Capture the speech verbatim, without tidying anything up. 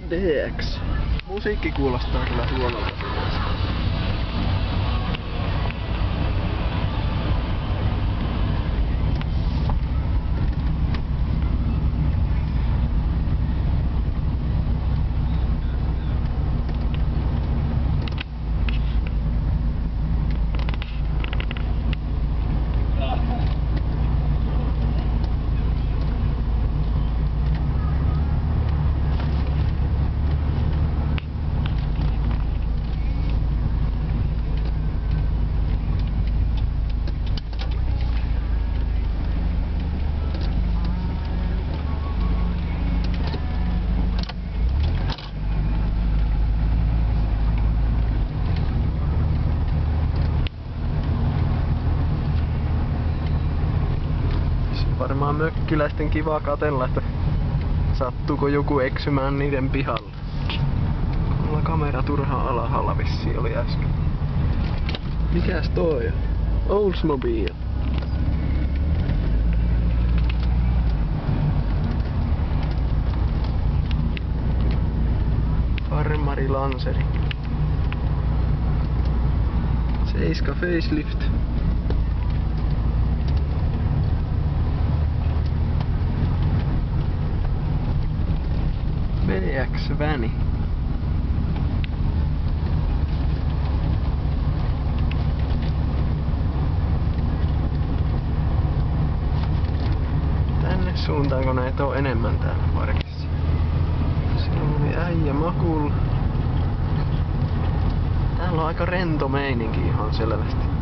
D X. Musiikki kuulostaa kyllä huonolta. Varmaan mökkiläisten kiva katella, että sattuuko joku eksymään niiden pihalle. Mulla kamera turhaan alhaalla vissiin oli äsken. Mikäs toi on? Oldsmobile. Farmari Lanseri. Seiska facelift. B X-väni. Tänne suuntaanko näitä on enemmän täällä parkissa? Siellä oli äijä makuulla. Täällä on aika rento meininki ihan selvästi.